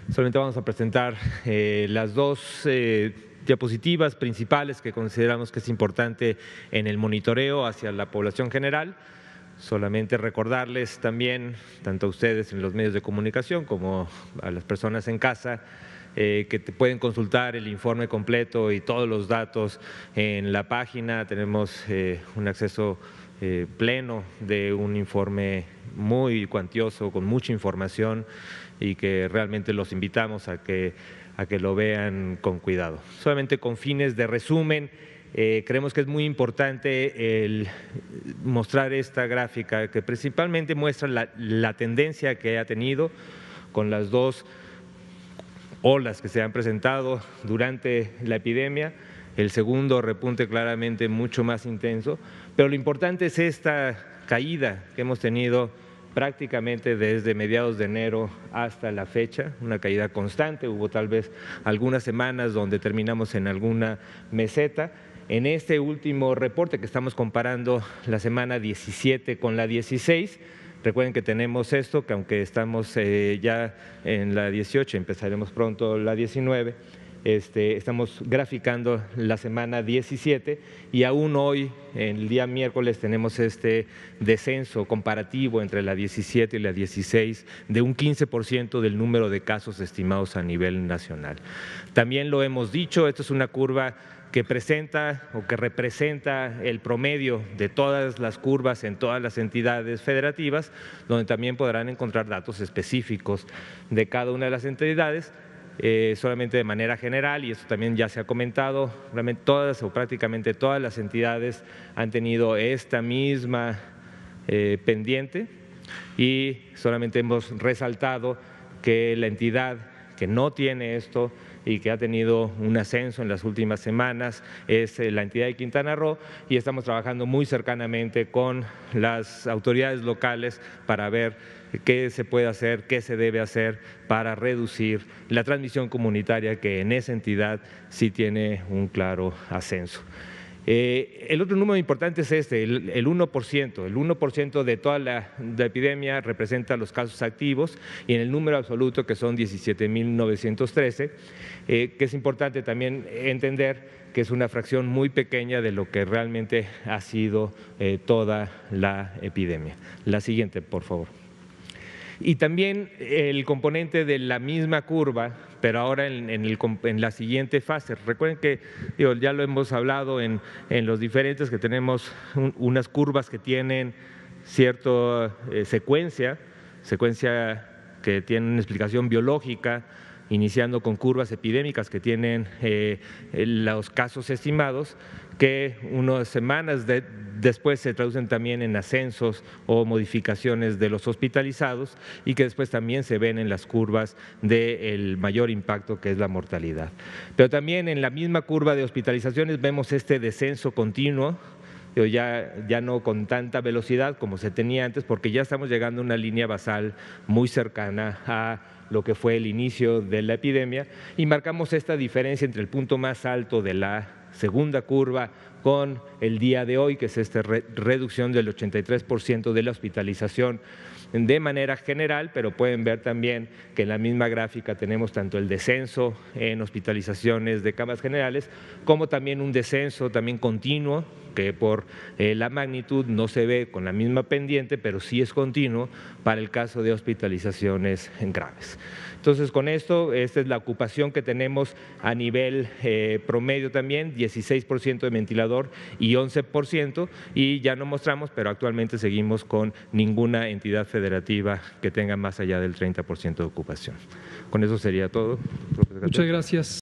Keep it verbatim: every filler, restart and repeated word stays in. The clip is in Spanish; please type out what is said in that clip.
Solamente vamos a presentar eh, las dos eh, diapositivas principales que consideramos que es importante en el monitoreo hacia la población general. Solamente recordarles también, tanto a ustedes en los medios de comunicación como a las personas en casa, eh, que te pueden consultar el informe completo y todos los datos en la página. Tenemos eh, un acceso eh, pleno de un informe muy cuantioso, con mucha información, y que realmente los invitamos a que, a que lo vean con cuidado. Solamente con fines de resumen, Eh, creemos que es muy importante el mostrar esta gráfica que principalmente muestra la, la tendencia que ha tenido con las dos olas que se han presentado durante la epidemia. El segundo repunte claramente mucho más intenso, pero lo importante es esta caída que hemos tenido prácticamente desde mediados de enero hasta la fecha, una caída constante. Hubo tal vez algunas semanas donde terminamos en alguna meseta. En este último reporte que estamos comparando la semana diecisiete con la dieciséis, recuerden que tenemos esto, que aunque estamos eh, ya en la dieciocho, empezaremos pronto la diecinueve, este, estamos graficando la semana diecisiete y aún hoy, el día miércoles, tenemos este descenso comparativo entre la diecisiete y la dieciséis de un quince por ciento del número de casos estimados a nivel nacional. También lo hemos dicho, esto es una curva que presenta o que representa el promedio de todas las curvas en todas las entidades federativas, donde también podrán encontrar datos específicos de cada una de las entidades, eh, solamente de manera general, y esto también ya se ha comentado, realmente todas o prácticamente todas las entidades han tenido esta misma eh, pendiente, y solamente hemos resaltado que la entidad que no tiene esto y que ha tenido un ascenso en las últimas semanas es la entidad de Quintana Roo, y estamos trabajando muy cercanamente con las autoridades locales para ver qué se puede hacer, qué se debe hacer para reducir la transmisión comunitaria, que en esa entidad sí tiene un claro ascenso. Eh, el otro número importante es este, el, el uno por ciento. El uno por ciento de toda la, la epidemia representa los casos activos, y en el número absoluto, que son diecisiete mil novecientos trece, eh, que es importante también entender que es una fracción muy pequeña de lo que realmente ha sido eh, toda la epidemia. La siguiente, por favor. Y también el componente de la misma curva, pero ahora en, en, el, en la siguiente fase. Recuerden que digo, ya lo hemos hablado en, en los diferentes, que tenemos un, unas curvas que tienen cierta eh, secuencia, secuencia que tiene una explicación biológica, iniciando con curvas epidémicas que tienen eh, los casos estimados, que unas semanas de, después se traducen también en ascensos o modificaciones de los hospitalizados, y que después también se ven en las curvas del mayor impacto, que es la mortalidad. Pero también en la misma curva de hospitalizaciones vemos este descenso continuo, Ya, ya no con tanta velocidad como se tenía antes, porque ya estamos llegando a una línea basal muy cercana a lo que fue el inicio de la epidemia, y marcamos esta diferencia entre el punto más alto de la segunda curva con el día de hoy, que es esta re reducción del ochenta y tres por ciento de la hospitalización de manera general, pero pueden ver también que en la misma gráfica tenemos tanto el descenso en hospitalizaciones de camas generales, como también un descenso también continuo, que por eh, la magnitud no se ve con la misma pendiente, pero sí es continuo para el caso de hospitalizaciones graves. Entonces, con esto, esta es la ocupación que tenemos a nivel eh, promedio también, dieciséis por ciento de ventilador y once por ciento, y ya no mostramos, pero actualmente seguimos con ninguna entidad federativa que tenga más allá del treinta por ciento de ocupación. Con eso sería todo. Muchas gracias.